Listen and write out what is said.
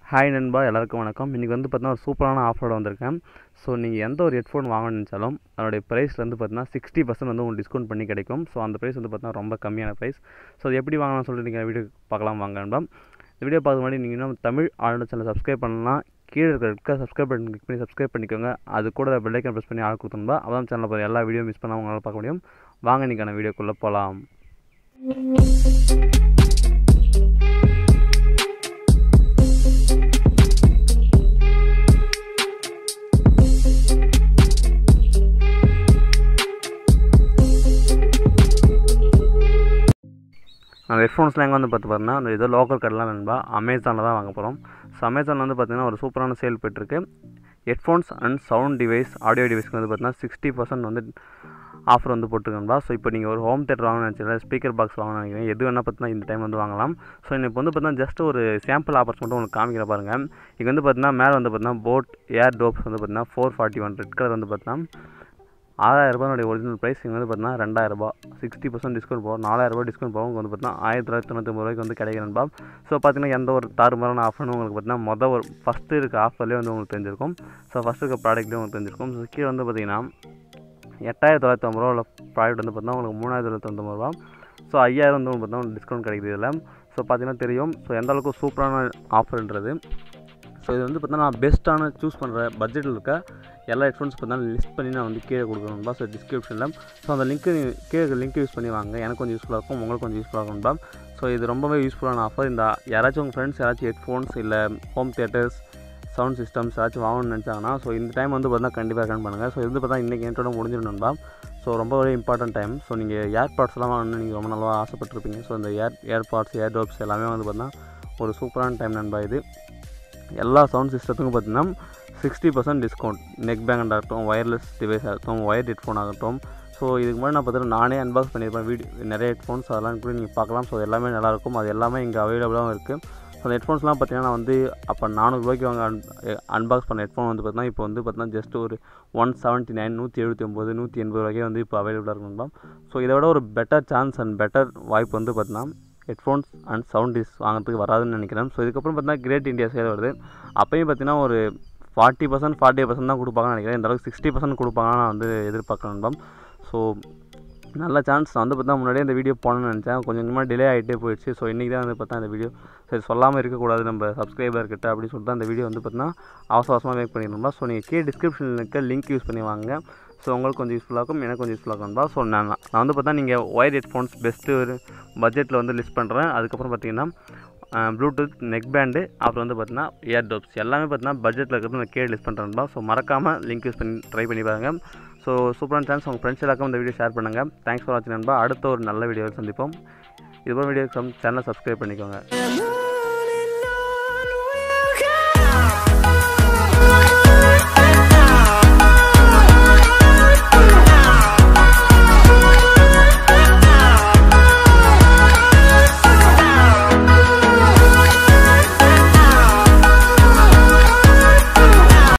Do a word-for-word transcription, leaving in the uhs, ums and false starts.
Hi நண்பா, எல்லாருக்கும் வணக்கம். இன்றைக்கி வந்து பார்த்தீங்கன்னா ஒரு சூப்பரான ஆஃபரோட வந்திருக்கேன். ஸோ நீங்கள் எந்த ஒரு ஹெட்ஃபோன் வாங்கணும்னு நினச்சாலும் அதனுடைய ப்ரைஸில் வந்து பார்த்தீங்கன்னா சிக்ஸ்டி பர்சன்ட் வந்து உங்களுக்கு டிஸ்கவுண்ட் பண்ணி கிடைக்கும். ஸோ அந்த ப்ரைஸ் வந்து பார்த்தீங்கன்னா ரொம்ப கம்மியான ப்ரைஸ். ஸோ அது எப்படி வாங்கலாம்னு சொல்லிட்டு நீங்கள் வீடியோ பார்க்கலாம் வாங்க நண்பா. இந்த வீடியோ பார்க்க முன்னாடி நீங்கள் இன்னும் தமிழ் ஆளுநர் சேனல் சப்ஸ்கிரைப் பண்ணலாம். கீழே இருக்க சப்ஸ்கிரைப் பட்டன் கிளிக் பண்ணி சப்ஸ்கிரைப் பண்ணிக்கோங்க. அது கூட பெல் ஐக்கான் ப்ரெஸ் பண்ணி ஆள் கொடுத்துருந்தா அதான் சேனலில் போகிற எல்லா வீடியோ மிஸ் பண்ணால் உங்களால் பார்க்க முடியும். வாங்க இன்றைக்கான வீடியோக்குள்ளே போகலாம். அந்த ஹெட்ஃபோன்ஸ்லாம் எங்கே வந்து பார்த்து பார்த்தீங்கன்னா அந்த ஏதோ லோக்கல் கடைலாம் நண்பா அமேசானில் தான் வாங்க போகிறோம். ஸோ அமேசானில் வந்து பார்த்திங்கன்னா ஒரு சூப்பரான சேல் போய்ட்டுருக்கு. Headphones and sound device audio டிவைஸ்க்கு வந்து பார்த்திங்கன்னா சிக்ஸ்டி பர்சன்ட் வந்து ஆஃபர் வந்து போட்டுருக்கா. ஸோ இப்போ நீங்கள் ஒரு ஹோம் தேட்டர் வாங்கணும்னு நினச்சிங்களா, ஸ்பீக்கர் பாக்ஸ் வாங்கணும்னு நினைக்கிறேன், எது வேணால் பார்த்தீங்கன்னா இந்த டைம் வந்து வாங்கலாம். ஸோ இப்போ வந்து பார்த்தீங்கன்னா ஜஸ்ட் ஒரு சாம்பிள் ஆஃபர்ஸ் மட்டும் உங்களுக்கு காமிக்கிற பாருங்கள். இங்கே வந்து பார்த்தீங்கன்னா மேலே வந்து பார்த்தீங்கன்னா போட் ஏர் டோப்ஸ் வந்து பார்த்தீங்கன்னா four forty one red colour வந்து பார்த்தீங்கன்னா ஆறாயிரரூபானுடைய ஒரிஜினல் ப்ரைஸ். இங்கே வந்து பார்த்தீங்கன்னா ரெண்டாயிரரூபா சிக்ஸ்டி பர்சன்ட் டிஸ்கவுண்ட் போகும். நாலாயிரரூபா டிஸ்கவுண்ட் போகும். வந்து பார்த்தீங்கன்னா ஆயிரத்தி தொள்ளாயிரத்தி தொண்ணூற்றி ரூபாய்க்கு வந்து கிடைக்கிறேன்பா. ஸோ பார்த்தீங்கன்னா எந்த ஒரு தாறுமாறான ஆஃபர்னு உங்களுக்கு பார்த்தீங்கன்னா மொதல் ஒரு ஃபஸ்ட்டு இருக்க ஆஃபர்லேயே வந்து உங்களுக்கு தெரிஞ்சிருக்கும். ஸோ ஃபஸ்ட்டு இருக்க ப்ராடக்ட்லேயே உங்களுக்கு தெரிஞ்சிருக்கும். ஸோ கீழே வந்து பார்த்தீங்கன்னா எட்டாயிரத்தி தொள்ளாயிரத்தி ஐம்பது ரூபா உள்ள ப்ராடக்ட் வந்து பார்த்தீங்கன்னா உங்களுக்கு மூணாயிரத்தி தொள்ளாயிரத்தி தொண்ணூறு ரூபா. ஸோ ஐயாயிரம் வந்து உங்களுக்கு பார்த்தீங்கன்னா டிஸ்கவுண்ட் கிடைக்குது இதில். ஸோ பார்த்தீங்கன்னா தெரியும் ஸோ எந்த அளவுக்கு சூப்பரான ஆஃபர்ன்றது. ஸோ இது வந்து பார்த்தீங்கன்னா நான் பெஸ்ட்டான சூஸ் பண்ணுற பட்ஜெட்டில் இருக்க எல்லா ஹெட்ஃபோன்ஸ் பார்த்தீங்கன்னா லிஸ்ட் பண்ணி நான் வந்து கீழே கொடுக்கணும்பா. ஸோ டிஸ்கிரிப்ஷனில் ஸோ அந்த லிங்க்கு கீழே லிங்க் யூஸ் பண்ணி வாங்க. எனக்கு கொஞ்சம் யூஸ்ஃபுல்லாக இருக்கும், உங்களுக்கு கொஞ்சம் யூஸ்ஃபுல்லாக இருக்கும்பா. ஸோ இது ரொம்பவே யூஸ்ஃபுல்லான ஆஃபர். இந்த யாராச்சும் உங்கள் ஃப்ரெண்ட்ஸ் யாராச்சும் ஹெட்ஃபோன்ஸ் இல்லை ஹோம் தியேட்டர்ஸ் சவுண்ட் சிஸ்டம்ஸ் ஏதாச்சும் வாங்கணும்னு நினச்சாங்கன்னா ஸோ இந்த டைம் வந்து பார்த்தீங்கன்னா கண்டிப்பாக ரெக்கமெண்ட் பண்ணுங்கள். ஸோ இது வந்து பார்த்தா இன்றைக்கி என்ட்டோட முடிஞ்சிடணும்பா. ஸோ ரொம்பவே இம்பார்ட்டன்ட் டைம். ஸோ நீங்கள் ஏர்பாட்ஸ்லாம் வாங்கணும்னு நீங்கள் ரொம்ப நல்லா ஆசைப்பட்டிருப்பீங்க. ஸோ இந்த ஏர் ஏர்பாட்ஸ் ஏர் டோப்ஸ் எல்லாமே வந்து பார்த்தீங்கன்னா ஒரு சூப்பரான டைம் நண்பா. இது எல்லா சவுண்ட் சிஸ்டத்துக்கும் பார்த்தீங்கன்னா sixty percent discount. Neck band ஆகட்டும், ஒயர்லெஸ் டிவைஸ் ஆகட்டும், ஒயர்ட் ஹெட்ஃபோன் ஆகட்டும். ஸோ இதுக்கு முன்னாடி நான் பார்த்தீங்கன்னா நானே அன்பாக்ஸ் பண்ணியிருப்பேன் வீடியோ நிறைய ஹெட்ஃபோன்ஸ், அதெல்லாம் கூட நீங்கள் பார்க்கலாம். ஸோ எல்லாமே நல்லாயிருக்கும். அது எல்லாமே இங்கே அவைலபிளாகவும் இருக்குது. ஸோ அந்த ஹெட்ஃபோன்ஸ்லாம் பார்த்தீங்கன்னா நான் வந்து அப்போ நானூறுரூவாய்க்கு வாங்க அன் அன்பாக்ஸ் பண்ண ஹெட்ஃபோன் வந்து பார்த்தீங்கன்னா இப்போ வந்து பார்த்தீங்கன்னா ஜஸ்ட் ஒரு ஒன் செவன்ட்டி நைன் நூற்றி எழுபத்தி ஒம்பது நூற்றி எண்பது ரூபாய்க்கே வந்து இப்போ அவைலபிளாக இருக்கணும்பா. ஸோ இதை விட ஒரு பெட்டர் சான்ஸ் அண்ட் பெட்டர் வாய்ப்பு வந்து பார்த்தீங்கன்னா ஹெட்ஃபோன்ஸ் அண்ட் சவுண்ட் டிஸ் வாங்கிறதுக்கு வராதுன்னு நினைக்கிறேன். ஸோ இதுக்கப்புறம் பார்த்தீங்கன்னா கிரேட் இந்தியா சேல் வருது. அப்போயும் பார்த்தீங்கன்னா ஒரு ஃபார்ட்டி பர்சன்ட் ஃபார்ட்டி பர்சன்ட் தான் கொடுப்பாங்கன்னு நினைக்கிறேன். இந்த அளவுக்கு சிக்ஸ்டி பர்சன்ட் கொடுப்பாங்கன்னு நான் வந்து எதிர்பார்க்கணும். ஸோ நல்ல சான்ஸ். நான் வந்து பார்த்தா முன்னாடியே இந்த வீடியோ போகணுன்னு நினச்சேன், கொஞ்சம் கொஞ்சமாக டிலே ஆகிட்டே போயிடுச்சு. ஸோ இன்றைக்கி தான் வந்து பார்த்தா இந்த வீடியோ சரி சொல்லாமல் இருக்கக்கூடாது நம்ம சப்ஸ்கிரைபர்கிட்ட அப்படின்னு சொல்லிட்டு தான் இந்த வீடியோ வந்து பார்த்தீங்கன்னா அவசர அவசரமாக மேக் பண்ணிடணும்பா. ஸோ நீங்கள் கீழே டிஸ்கிரிப்ஷனில் இருக்க லிங்க் யூஸ் பண்ணி வாங்க. ஸோ உங்களுக்கு கொஞ்சம் யூஸ்ஃபுல்லாக இருக்கும், எனக்கு கொஞ்சம் யூஸ்ஃபுல்லாக இருக்கும்பா. ஸோ நான் நான் வந்து பார்த்தா நீங்கள் ஒயர் ஹெட்ஃபோன்ஸ் பெஸ்ட்டு ஒரு பட்ஜெட்டில் வந்து லிஸ்ட் பண்ணுறேன். அதுக்கப்புறம் பார்த்தீங்கன்னா ப்ளூடூத் நெக் பேண்டு, அப்புறம் வந்து பார்த்தீங்கன்னா ஏர் டோப்ஸ் எல்லாமே பார்த்தீங்கன்னா பட்ஜெட்டில் இருக்கிறது நான் கீழே லிஸ்ட் பண்ணுறேன்பா. ஸோ மறக்காமல் லிங்க் யூஸ் பண்ணி ட்ரை பண்ணி பாருங்கள். ஸோ சூப்பரான சான்ஸ். உங்கள் ஃப்ரெண்ட்ஸ் எல்லாருக்கும் இந்த வீடியோ ஷேர் பண்ணுங்கள். தேங்க்ஸ் ஃபார் வாட்சிங் நண்பா. அடுத்த ஒரு நல்ல வீடியோவில் சந்திப்போம். இதுபோல் வீடியோக்கு சேனலை சப்ஸ்கிரைப் பண்ணிக்கோங்க.